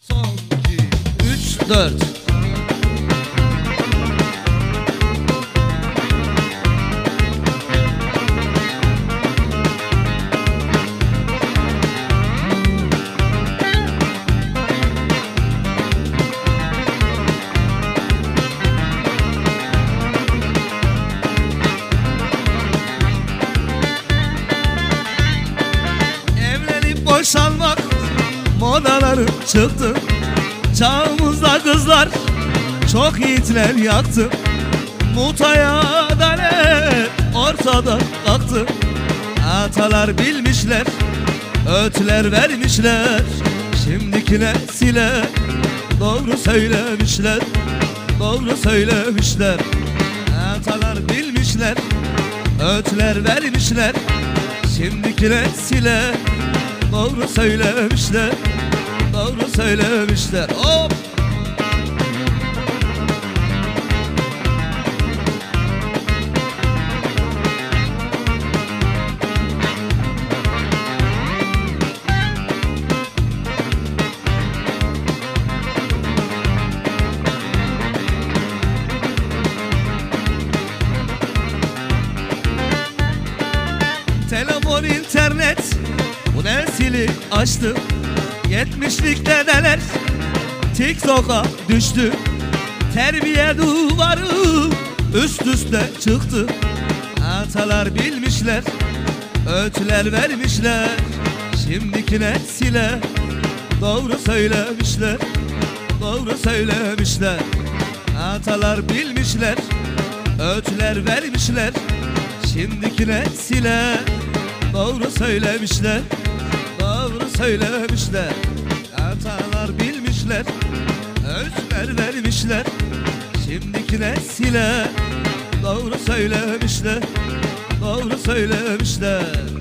Son 2, 3, 4. Evlenip boşanmak modaları çıktı. Çağımızda kızlar çok yiğitler yaktı. Mutaya adalet ortada kalktı. Atalar bilmişler, öğütler vermişler. Şimdiki nesile doğru söylemişler, doğru söylemişler. Atalar bilmişler, öğütler vermişler. Şimdiki nesile doğru söylemişler, doğru söylemişler. Hop! Telefon, internet bu nesili açtı. 70'lik dedeler TikTok'a düştü. Terbiye duvarı üst üste çıktı. Atalar bilmişler, öğütler vermişler. Şimdiki nesile doğru söylemişler, doğru söylemişler. Atalar bilmişler, öğütler vermişler. Şimdiki nesile doğru söylemişler, doğru söylemişler. Atalar bilmişler, öğütler vermişler. Şimdiki nesile doğru söylemişler, doğru söylemişler.